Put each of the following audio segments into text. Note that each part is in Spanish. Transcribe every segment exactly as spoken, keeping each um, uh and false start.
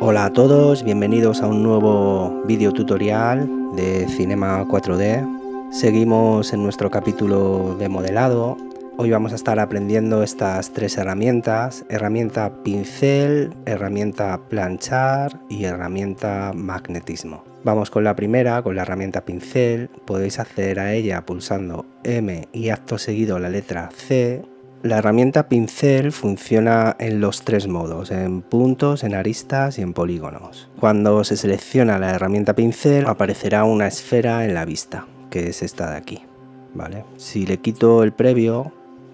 Hola a todos, bienvenidos a un nuevo vídeo tutorial de Cinema cuatro D. Seguimos en nuestro capítulo de modelado. Hoy vamos a estar aprendiendo estas tres herramientas: herramienta pincel, herramienta planchar y herramienta magnetismo. Vamos con la primera, con la herramienta pincel. Podéis acceder a ella pulsando M y acto seguido la letra C. La herramienta pincel funciona en los tres modos: en puntos, en aristas y en polígonos. Cuando se selecciona la herramienta pincel aparecerá una esfera en la vista, que es esta de aquí, ¿vale? Si le quito el previo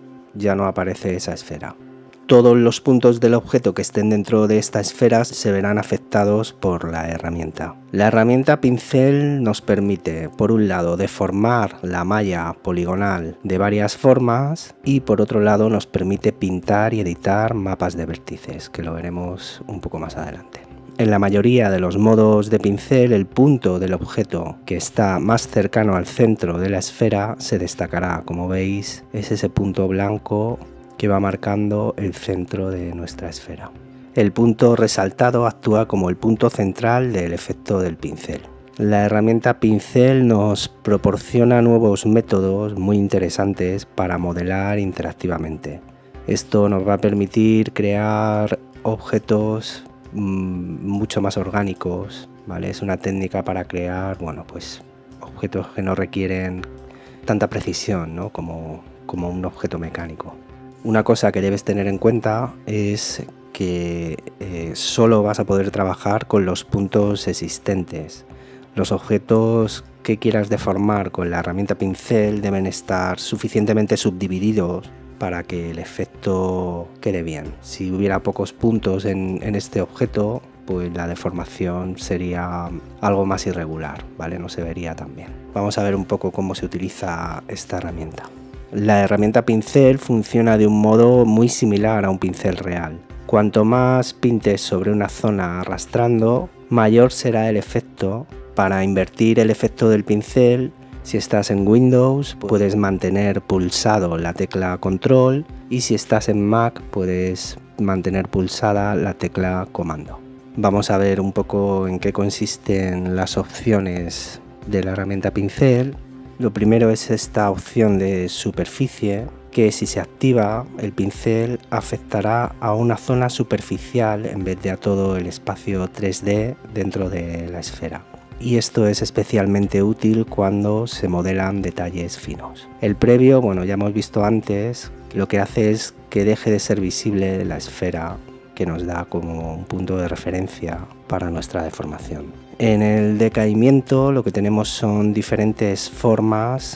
ya no aparece esa esfera. Todos los puntos del objeto que estén dentro de esta esfera se verán afectados por la herramienta. La herramienta pincel nos permite, por un lado, deformar la malla poligonal de varias formas y por otro lado nos permite pintar y editar mapas de vértices, que lo veremos un poco más adelante. En la mayoría de los modos de pincel, el punto del objeto que está más cercano al centro de la esfera se destacará. Como veis, es ese punto blanco que va marcando el centro de nuestra esfera. El punto resaltado actúa como el punto central del efecto del pincel. La herramienta pincel nos proporciona nuevos métodos muy interesantes para modelar interactivamente. Esto nos va a permitir crear objetos mmm, mucho más orgánicos, ¿vale? Es una técnica para crear, bueno, pues objetos que no requieren tanta precisión, ¿no? como, como un objeto mecánico. Una cosa que debes tener en cuenta es que eh, solo vas a poder trabajar con los puntos existentes. Los objetos que quieras deformar con la herramienta pincel deben estar suficientemente subdivididos para que el efecto quede bien. Si hubiera pocos puntos en, en este objeto, pues la deformación sería algo más irregular, ¿vale? No se vería tan bien. Vamos a ver un poco cómo se utiliza esta herramienta. La herramienta pincel funciona de un modo muy similar a un pincel real. Cuanto más pintes sobre una zona arrastrando, mayor será el efecto. Para invertir el efecto del pincel, si estás en Windows, puedes mantener pulsado la tecla Control, y si estás en Mac, puedes mantener pulsada la tecla Comando. Vamos a ver un poco en qué consisten las opciones de la herramienta pincel. Lo primero es esta opción de superficie, que si se activa, el pincel afectará a una zona superficial en vez de a todo el espacio tres D dentro de la esfera. Y esto es especialmente útil cuando se modelan detalles finos. El previo, bueno, ya hemos visto antes, lo que hace es que deje de ser visible la esfera, que nos da como un punto de referencia para nuestra deformación. En el decaimiento lo que tenemos son diferentes formas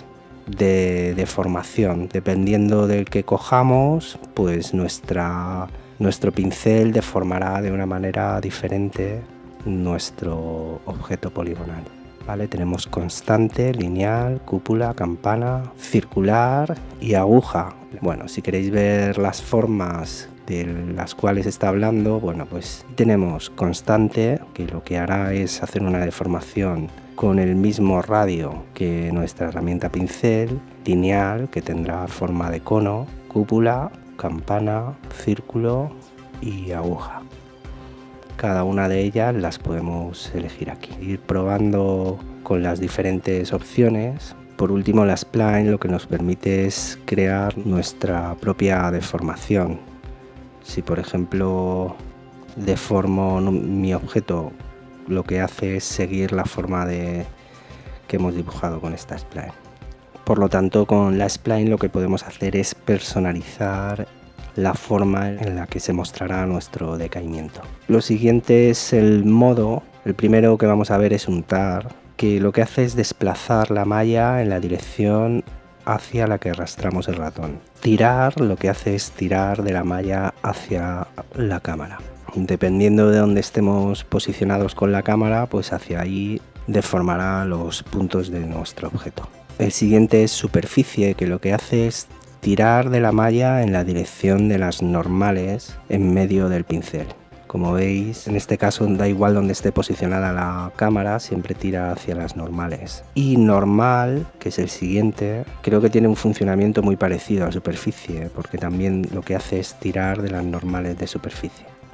de deformación. Dependiendo del que cojamos, pues nuestra, nuestro pincel deformará de una manera diferente nuestro objeto poligonal, ¿vale? Tenemos constante, lineal, cúpula, campana, circular y aguja. Bueno, si queréis ver las formas de las cuales está hablando, bueno, pues tenemos constante, que lo que hará es hacer una deformación con el mismo radio que nuestra herramienta pincel, lineal, que tendrá forma de cono, cúpula, campana, círculo y aguja. Cada una de ellas las podemos elegir aquí, ir probando con las diferentes opciones. Por último, la spline lo que nos permite es crear nuestra propia deformación. Si por ejemplo deformo mi objeto, lo que hace es seguir la forma de, que hemos dibujado con esta spline. Por lo tanto, con la spline lo que podemos hacer es personalizar la forma en la que se mostrará nuestro decaimiento. Lo siguiente es el modo. El primero que vamos a ver es untar, que lo que hace es desplazar la malla en la dirección hacia la que arrastramos el ratón. Tirar lo que hace es tirar de la malla hacia la cámara. Dependiendo de dónde estemos posicionados con la cámara, pues hacia ahí deformará los puntos de nuestro objeto. El siguiente es superficie, que lo que hace es tirar de la malla en la dirección de las normales en medio del pincel. Como veis, en este caso da igual donde esté posicionada la cámara, siempre tira hacia las normales. Y normal, que es el siguiente, creo que tiene un funcionamiento muy parecido a superficie, porque también lo que hace es tirar de las normales de superficie.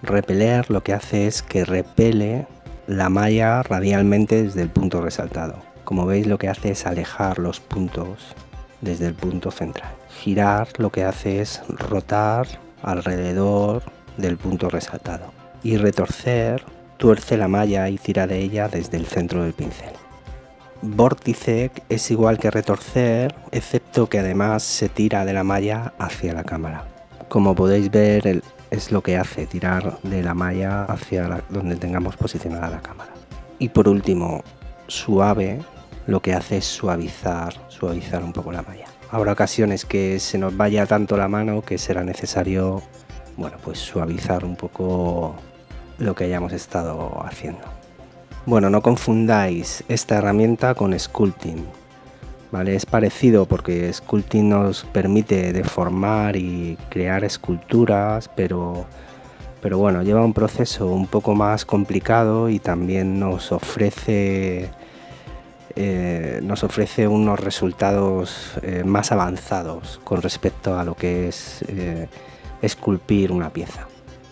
Repeler lo que hace es que repele la malla radialmente desde el punto resaltado. Como veis, lo que hace es alejar los puntos desde el punto central. Girar lo que hace es rotar alrededor del punto resaltado. Y retorcer tuerce la malla y tira de ella desde el centro del pincel. Vórtice es igual que retorcer, excepto que además se tira de la malla hacia la cámara. Como podéis ver, el, es lo que hace, tirar de la malla hacia la, donde tengamos posicionada la cámara. Y por último, suave, lo que hace es suavizar, suavizar un poco la malla. Habrá ocasiones que se nos vaya tanto la mano que será necesario, bueno, pues suavizar un poco lo que hayamos estado haciendo. Bueno, no confundáis esta herramienta con sculpting, ¿vale? Es parecido porque sculpting nos permite deformar y crear esculturas, pero, pero bueno, lleva un proceso un poco más complicado y también nos ofrece, eh, nos ofrece unos resultados eh, más avanzados con respecto a lo que es eh, esculpir una pieza.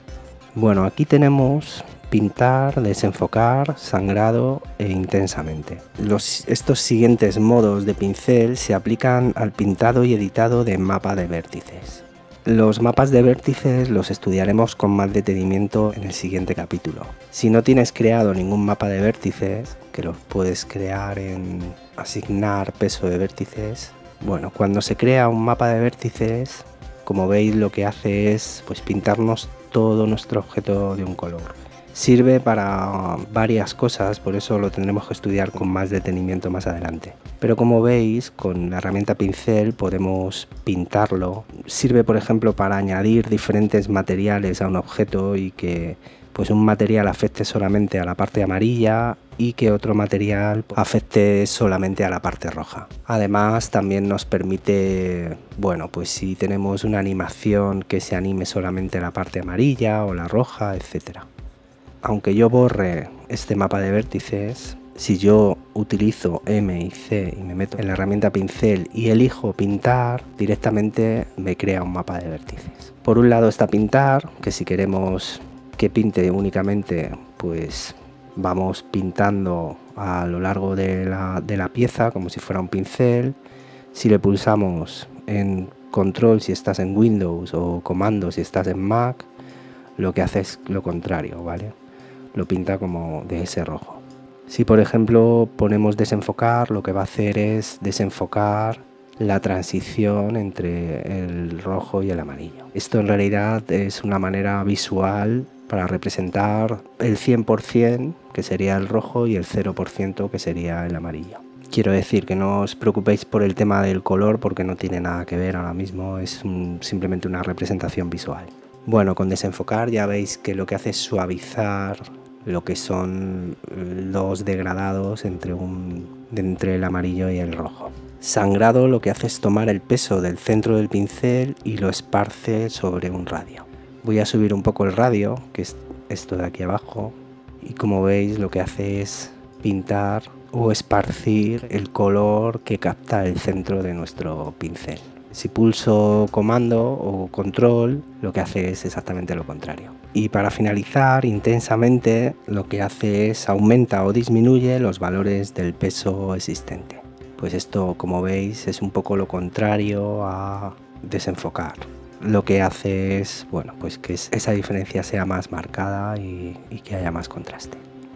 Bueno, aquí tenemos pintar, desenfocar, sangrado e intensamente. Los, estos siguientes modos de pincel se aplican al pintado y editado de mapa de vértices. Los mapas de vértices los estudiaremos con más detenimiento en el siguiente capítulo. Si no tienes creado ningún mapa de vértices, que los puedes crear en asignar peso de vértices, bueno, cuando se crea un mapa de vértices, como veis, lo que hace es pues pintarnos todo nuestro objeto de un color. Sirve para varias cosas, por eso lo tendremos que estudiar con más detenimiento más adelante. Pero como veis, con la herramienta pincel podemos pintarlo. Sirve, por ejemplo, para añadir diferentes materiales a un objeto y que pues un material afecte solamente a la parte amarilla y que otro material afecte solamente a la parte roja. Además, también nos permite, bueno, pues si tenemos una animación que se anime solamente la parte amarilla o la roja, etcétera. Aunque yo borre este mapa de vértices, si yo utilizo M y C y me meto en la herramienta pincel y elijo pintar, directamente me crea un mapa de vértices. Por un lado está pintar, que si queremos que pinte únicamente, pues vamos pintando a lo largo de la, de la pieza como si fuera un pincel. Si le pulsamos en control si estás en Windows o comando si estás en Mac, lo que hace es lo contrario, ¿vale? Lo pinta como de ese rojo. Si por ejemplo ponemos desenfocar, lo que va a hacer es desenfocar la transición entre el rojo y el amarillo. Esto en realidad es una manera visual para representar el cien por cien, que sería el rojo, y el cero por ciento, que sería el amarillo. Quiero decir que no os preocupéis por el tema del color porque no tiene nada que ver ahora mismo, es un, simplemente una representación visual. Bueno, con desenfocar ya veis que lo que hace es suavizar lo que son los degradados entre, un, entre el amarillo y el rojo. Sangrado lo que hace es tomar el peso del centro del pincel y lo esparce sobre un radio. Voy a subir un poco el radio, que es esto de aquí abajo, y como veis lo que hace es pintar o esparcir el color que capta el centro de nuestro pincel. Si pulso comando o control, lo que hace es exactamente lo contrario. Y para finalizar, intensamente, lo que hace es aumenta o disminuye los valores del peso existente. Pues esto, como veis, es un poco lo contrario a desenfocar. Lo que hace es, bueno, pues que esa diferencia sea más marcada y, y que haya más contraste.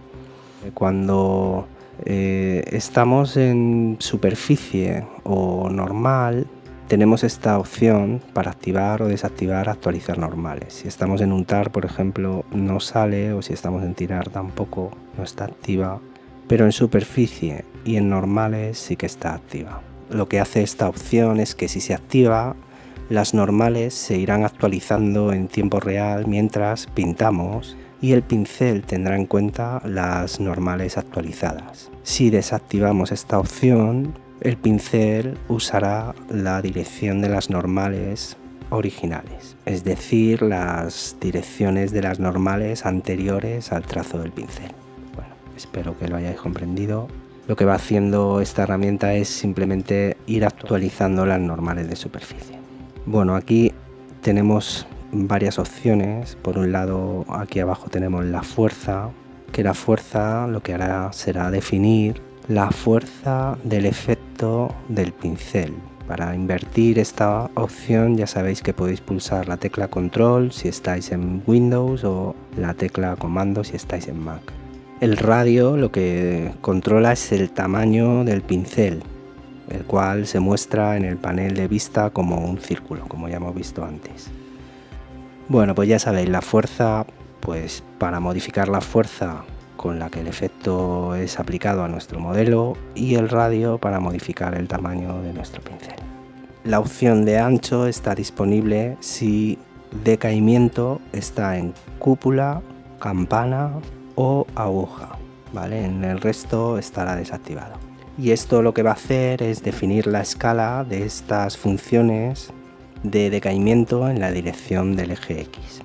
Cuando eh, estamos en superficie o normal, tenemos esta opción para activar o desactivar actualizar normales. Si estamos en un tar, por ejemplo, no sale, o si estamos en tirar tampoco, no está activa, pero en superficie y en normales sí que está activa. Lo que hace esta opción es que si se activa, las normales se irán actualizando en tiempo real mientras pintamos y el pincel tendrá en cuenta las normales actualizadas. Si desactivamos esta opción, el pincel usará la dirección de las normales originales, es decir, las direcciones de las normales anteriores al trazo del pincel. Bueno, espero que lo hayáis comprendido. Lo que va haciendo esta herramienta es simplemente ir actualizando las normales de superficie. Bueno, aquí tenemos varias opciones. Por un lado, aquí abajo tenemos la fuerza, que la fuerza lo que hará será definir la fuerza del efecto del pincel. Para invertir esta opción ya sabéis que podéis pulsar la tecla control si estáis en Windows o la tecla comando si estáis en Mac. El radio lo que controla es el tamaño del pincel, el cual se muestra en el panel de vista como un círculo, como ya hemos visto antes. Bueno, pues ya sabéis, la fuerza, pues para modificar la fuerza con la que el efecto es aplicado a nuestro modelo, y el radio para modificar el tamaño de nuestro pincel. La opción de ancho está disponible si decaimiento está en cúpula, campana o aguja, ¿vale? En el resto estará desactivado. Y esto lo que va a hacer es definir la escala de estas funciones de decaimiento en la dirección del eje X.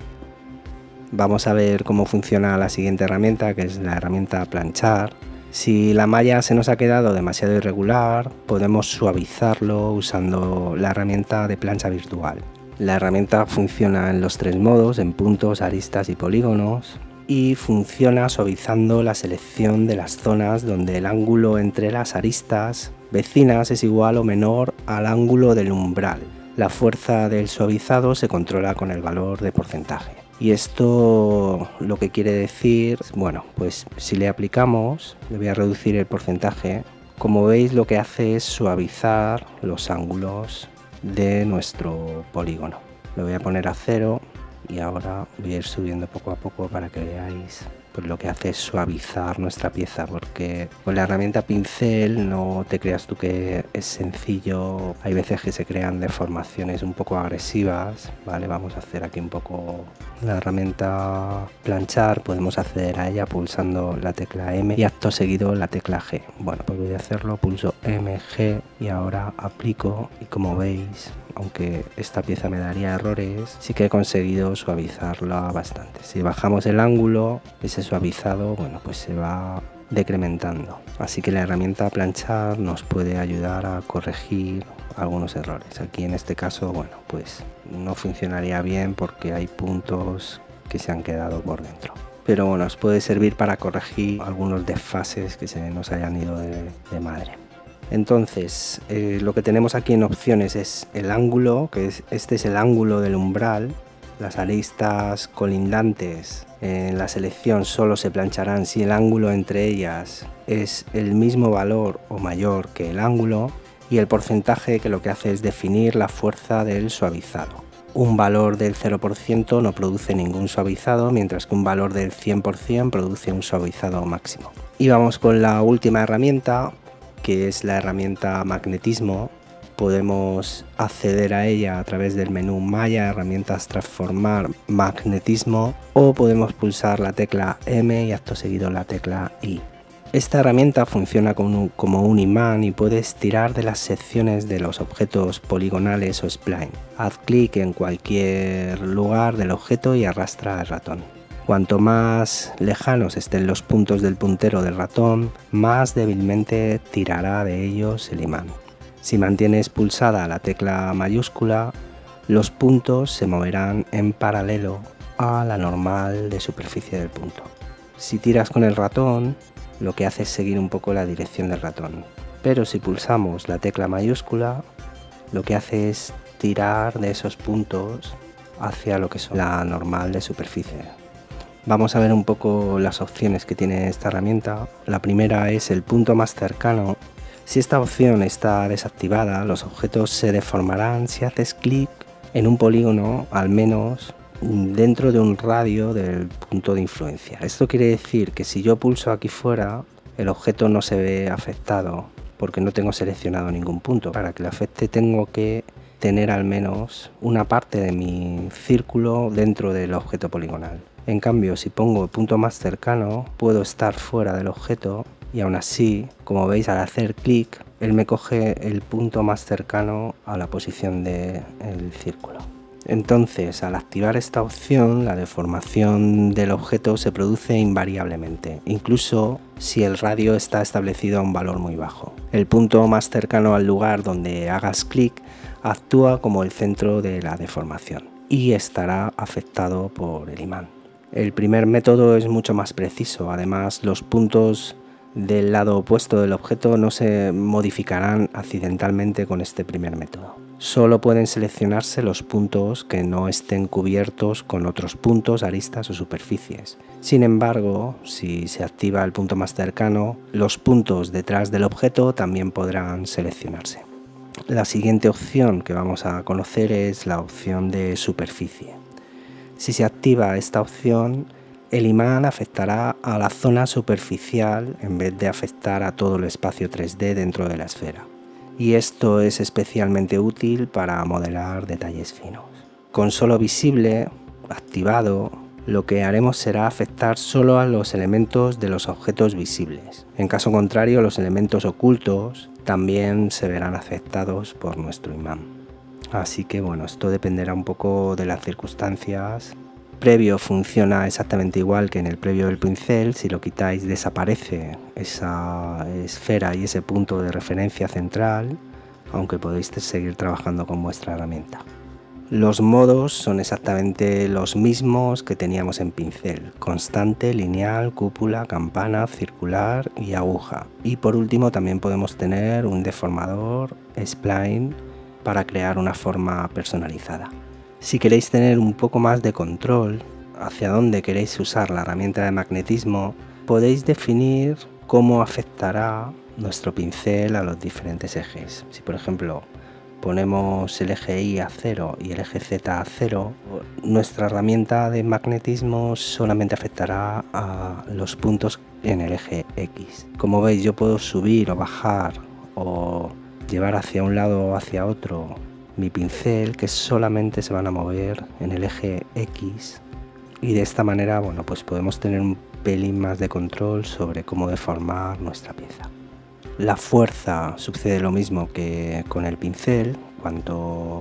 Vamos a ver cómo funciona la siguiente herramienta, que es la herramienta planchar. Si la malla se nos ha quedado demasiado irregular, podemos suavizarlo usando la herramienta de plancha virtual. La herramienta funciona en los tres modos, en puntos, aristas y polígonos, y funciona suavizando la selección de las zonas donde el ángulo entre las aristas vecinas es igual o menor al ángulo del umbral. La fuerza del suavizado se controla con el valor de porcentaje. Y esto lo que quiere decir, bueno, pues si le aplicamos, le voy a reducir el porcentaje, como veis lo que hace es suavizar los ángulos de nuestro polígono. Lo voy a poner a cero y ahora voy a ir subiendo poco a poco para que veáis. Pues lo que hace es suavizar nuestra pieza, porque con la herramienta pincel no te creas tú que es sencillo. Hay veces que se crean deformaciones un poco agresivas, ¿vale? Vamos a hacer aquí un poco la herramienta planchar, podemos acceder a ella pulsando la tecla M y acto seguido la tecla G. Bueno, pues voy a hacerlo, pulso M, G y ahora aplico, y como veis, aunque esta pieza me daría errores, sí que he conseguido suavizarla bastante. Si bajamos el ángulo, ese suavizado, bueno, pues se va decrementando. Así que la herramienta planchar nos puede ayudar a corregir algunos errores. Aquí en este caso, bueno, pues no funcionaría bien porque hay puntos que se han quedado por dentro. Pero bueno, os puede servir para corregir algunos desfases que se nos hayan ido de, de madre. Entonces, eh, lo que tenemos aquí en opciones es el ángulo, que es, este es el ángulo del umbral. Las aristas colindantes en la selección solo se plancharán si el ángulo entre ellas es el mismo valor o mayor que el ángulo, y el porcentaje, que lo que hace es definir la fuerza del suavizado. Un valor del cero por ciento no produce ningún suavizado, mientras que un valor del cien por cien produce un suavizado máximo. Y vamos con la última herramienta, que es la herramienta magnetismo. Podemos acceder a ella a través del menú Malla, herramientas, transformar, magnetismo, o podemos pulsar la tecla M y acto seguido la tecla I. Esta herramienta funciona como un, como un imán y puedes tirar de las secciones de los objetos poligonales o spline. Haz clic en cualquier lugar del objeto y arrastra el ratón. Cuanto más lejanos estén los puntos del puntero del ratón, más débilmente tirará de ellos el imán. Si mantienes pulsada la tecla mayúscula, los puntos se moverán en paralelo a la normal de superficie del punto. Si tiras con el ratón, lo que hace es seguir un poco la dirección del ratón. Pero si pulsamos la tecla mayúscula, lo que hace es tirar de esos puntos hacia lo que son la normal de superficie. Vamos a ver un poco las opciones que tiene esta herramienta. La primera es el punto más cercano. Si esta opción está desactivada, los objetos se deformarán si haces clic en un polígono al menos dentro de un radio del punto de influencia. Esto quiere decir que si yo pulso aquí fuera, el objeto no se ve afectado porque no tengo seleccionado ningún punto. Para que le afecte tengo que tener al menos una parte de mi círculo dentro del objeto poligonal. En cambio, si pongo el punto más cercano, puedo estar fuera del objeto y aún así, como veis, al hacer clic, él me coge el punto más cercano a la posición del círculo. Entonces, al activar esta opción, la deformación del objeto se produce invariablemente, incluso si el radio está establecido a un valor muy bajo. El punto más cercano al lugar donde hagas clic actúa como el centro de la deformación. y estará afectado por el imán. El primer método es mucho más preciso, además los puntos del lado opuesto del objeto no se modificarán accidentalmente con este primer método. Solo pueden seleccionarse los puntos que no estén cubiertos con otros puntos, aristas o superficies. Sin embargo, si se activa el punto más cercano, los puntos detrás del objeto también podrán seleccionarse. La siguiente opción que vamos a conocer es la opción de superficie. Si se activa esta opción, el imán afectará a la zona superficial en vez de afectar a todo el espacio tres D dentro de la esfera. Y esto es especialmente útil para modelar detalles finos. Con solo visible activado, lo que haremos será afectar solo a los elementos de los objetos visibles. En caso contrario, los elementos ocultos también se verán afectados por nuestro imán. Así que bueno, esto dependerá un poco de las circunstancias. Previo funciona exactamente igual que en el previo del pincel. Si lo quitáis, desaparece esa esfera y ese punto de referencia central, aunque podéis seguir trabajando con vuestra herramienta. Los modos son exactamente los mismos que teníamos en pincel: constante, lineal, cúpula, campana, circular y aguja. Y por último también podemos tener un deformador, spline, para crear una forma personalizada. Si queréis tener un poco más de control hacia dónde queréis usar la herramienta de magnetismo, podéis definir cómo afectará nuestro pincel a los diferentes ejes. Si por ejemplo ponemos el eje Y a cero y el eje Z a cero, nuestra herramienta de magnetismo solamente afectará a los puntos en el eje X. Como veis, yo puedo subir o bajar o llevar hacia un lado o hacia otro mi pincel, que solamente se van a mover en el eje X, y de esta manera, bueno, pues podemos tener un pelín más de control sobre cómo deformar nuestra pieza. La fuerza sucede lo mismo que con el pincel. Cuanto,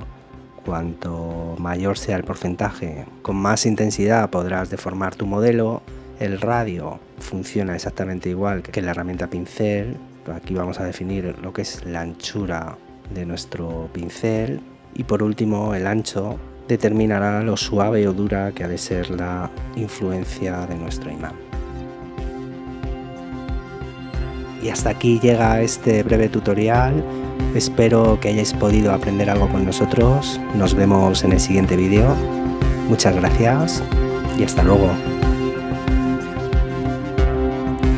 cuanto mayor sea el porcentaje, con más intensidad podrás deformar tu modelo. El radio funciona exactamente igual que la herramienta pincel. Aquí vamos a definir lo que es la anchura de nuestro pincel, y por último el ancho determinará lo suave o dura que ha de ser la influencia de nuestro imán. Y hasta aquí llega este breve tutorial. Espero que hayáis podido aprender algo con nosotros. Nos vemos en el siguiente vídeo. Muchas gracias y hasta luego.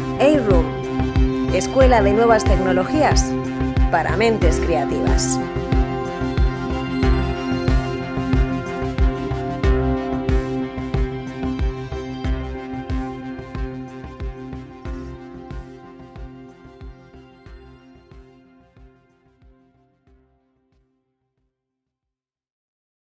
A-Room, Escuela de Nuevas Tecnologías para Mentes Creativas.